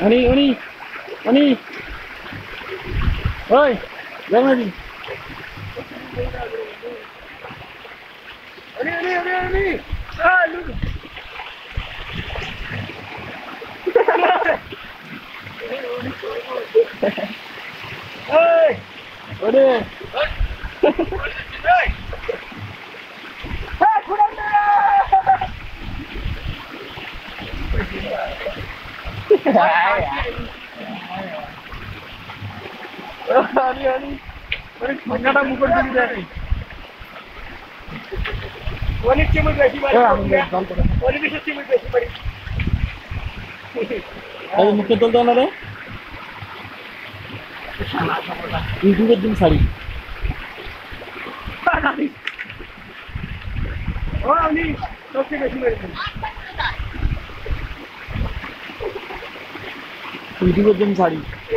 উনি ওই দেখ না ওরে ঠান্ডাটা মুখের দিকে দেয় অনেক চিমুট বেশি মারি অনেক বেশি চিমুট বেশি মারি মুখে তুলতে না রে ইউটিউবের দিন শাড়ি ও আমি সবচেয়ে বেশি মেরেছি ইউটিউবের দিন শাড়ি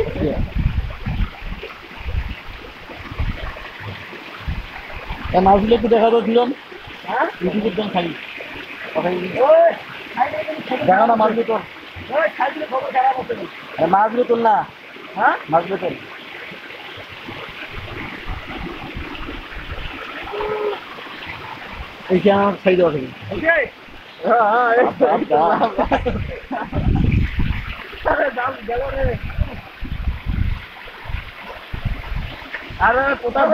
মাছগুলো একটু দেখা তো দিলাম ইউটিউবের দিন শাড়ি দেখা না মাছগুলো তোর মাছগুলো তোল না হ্যাঁ মাছগুলো তোল এইটা আমার খাই দেওয়া থেকে আরে কোথাও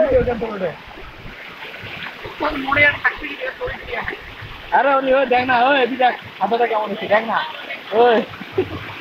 আরে ওই দেখ না ওই দেখ হাতটা কেমন হচ্ছে দেখ না ওই